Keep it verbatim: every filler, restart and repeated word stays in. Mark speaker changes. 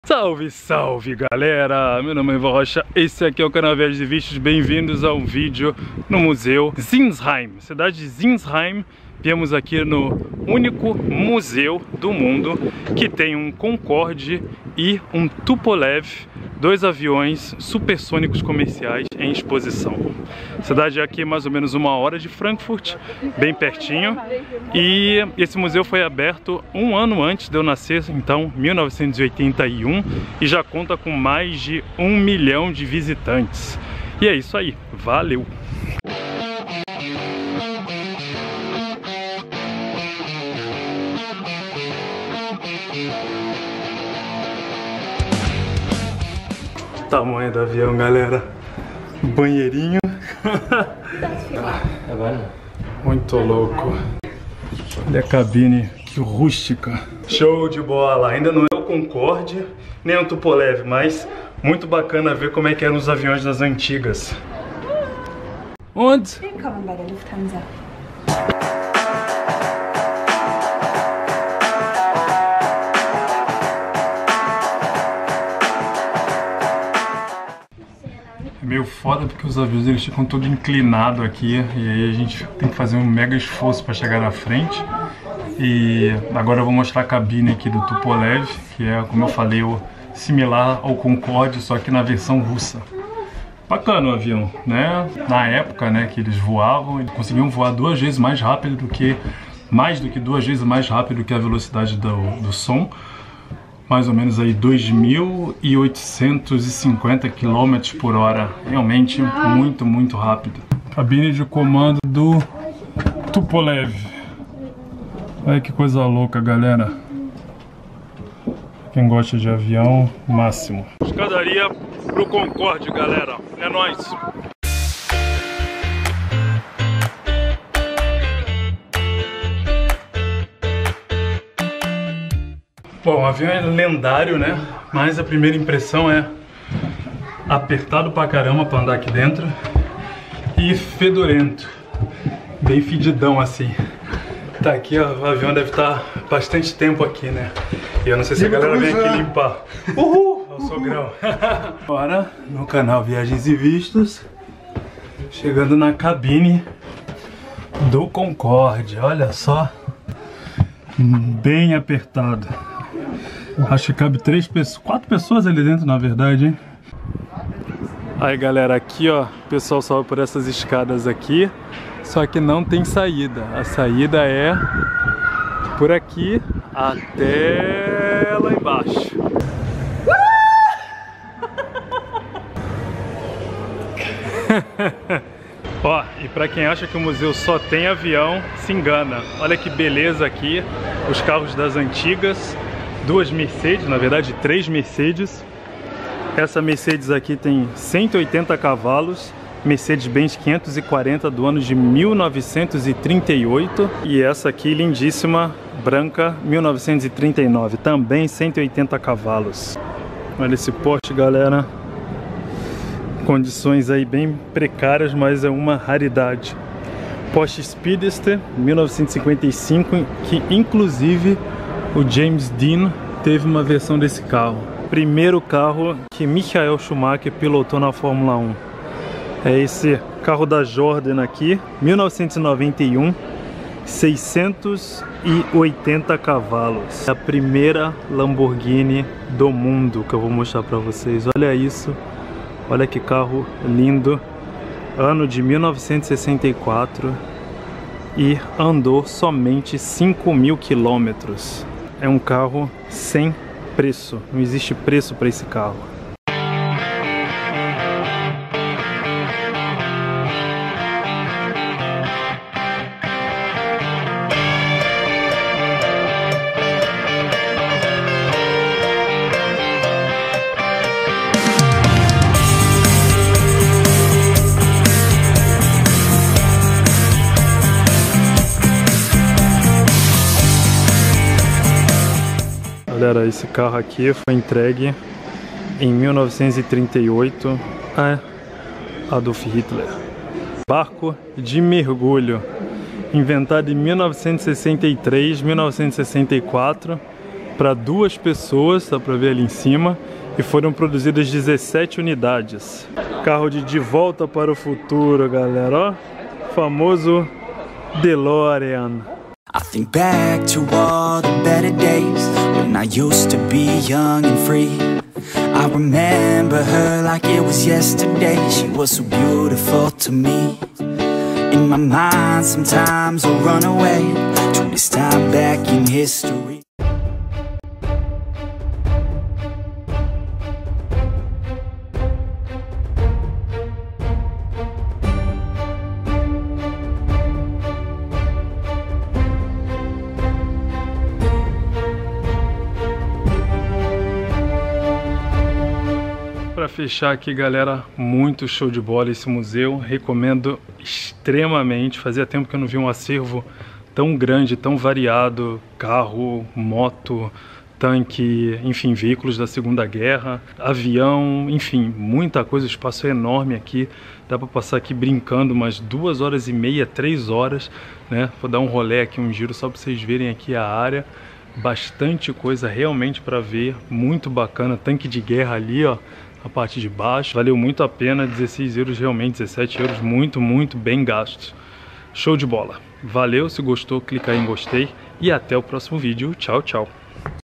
Speaker 1: Salve, salve galera! Meu nome é Ivan Rocha, esse aqui é o canal Viagens e Vistos. Bem-vindos a um vídeo no Museu Sinsheim, cidade de Sinsheim. Viemos aqui no único museu do mundo que tem um Concorde e um Tupolev, dois aviões supersônicos comerciais em exposição. A cidade é aqui mais ou menos uma hora de Frankfurt, bem pertinho. E esse museu foi aberto um ano antes de eu nascer, então mil novecentos e oitenta e um, e já conta com mais de um milhão de visitantes. E é isso aí, valeu! Tamanho do avião, galera. Banheirinho. Muito louco. Olha a cabine, que rústica. Show de bola. Ainda não é o Concorde, nem o Tupolev, mas muito bacana ver como é que eram os aviões das antigas. Onde?
Speaker 2: Willkommen bei der Lufthansa.
Speaker 1: É meio foda porque os aviões eles ficam todo inclinado aqui e aí a gente tem que fazer um mega esforço para chegar na frente. E agora eu vou mostrar a cabine aqui do Tupolev, que é, como eu falei, o similar ao Concorde, só que na versão russa. Bacana o avião, né? Na época, né, que eles voavam, eles conseguiam voar duas vezes mais rápido do que mais do que duas vezes mais rápido que a velocidade do, do som. Mais ou menos aí dois mil oitocentos e cinquenta quilômetros por hora. Realmente muito, muito rápido. Cabine de comando do Tupolev. Olha que coisa louca, galera. Quem gosta de avião, máximo. Escadaria pro Concorde, galera. É nóis. Bom, o avião é lendário, né? Mas a primeira impressão é apertado pra caramba pra andar aqui dentro e fedorento, bem fedidão assim. Tá aqui, ó, o avião deve estar bastante tempo aqui, né? E eu não sei se a galera vem aqui limpar. Uhul! É o sogrão. Agora, no canal Viagens e Vistos, chegando na cabine do Concorde, olha só, bem apertado. Acho que cabe três pessoas, quatro pessoas ali dentro, na verdade, hein? Aí, galera, aqui, ó, o pessoal sobe por essas escadas aqui, só que não tem saída. A saída é por aqui até lá embaixo. Ó, e pra quem acha que o museu só tem avião, se engana. Olha que beleza aqui, os carros das antigas. Duas Mercedes, na verdade três Mercedes. Essa Mercedes aqui tem cento e oitenta cavalos, Mercedes-Benz quinhentos e quarenta do ano de mil novecentos e trinta e oito. E essa aqui lindíssima, branca, mil novecentos e trinta e nove, também cento e oitenta cavalos. Olha esse Porsche, galera. Condições aí bem precárias, mas é uma raridade. Porsche Speedster, mil novecentos e cinquenta e cinco, que inclusive o James Dean teve uma versão desse carro. Primeiro carro que Michael Schumacher pilotou na Fórmula um. É esse carro da Jordan aqui, mil novecentos e noventa e um, seiscentos e oitenta cavalos. É a primeira Lamborghini do mundo que eu vou mostrar para vocês. Olha isso, olha que carro lindo. Ano de mil novecentos e sessenta e quatro e andou somente cinco mil quilômetros. É um carro sem preço, não existe preço para esse carro. Galera, esse carro aqui foi entregue em mil novecentos e trinta e oito a Adolf Hitler. Barco de mergulho, inventado em mil novecentos e sessenta e três, mil novecentos e sessenta e quatro, para duas pessoas, dá para ver ali em cima, e foram produzidas dezessete unidades. Carro de De Volta para o Futuro, galera, ó, famoso DeLorean.
Speaker 2: I think back to all the better days when I used to be young and free. I remember her like it was yesterday. She was so beautiful to me. In my mind sometimes I'll run away to this time back in history.
Speaker 1: Para fechar aqui, galera, muito show de bola esse museu, recomendo extremamente. Fazia tempo que eu não vi um acervo tão grande, tão variado, carro, moto, tanque, enfim, veículos da Segunda Guerra, avião, enfim, muita coisa, o espaço é enorme aqui, dá para passar aqui brincando umas duas horas e meia, três horas, né? Vou dar um rolê aqui, um giro só para vocês verem aqui a área, bastante coisa realmente para ver, muito bacana, tanque de guerra ali, ó, a parte de baixo, valeu muito a pena, dezesseis euros realmente, dezessete euros, muito, muito bem gastos. Show de bola. Valeu, se gostou, clica aí em gostei e até o próximo vídeo. Tchau, tchau.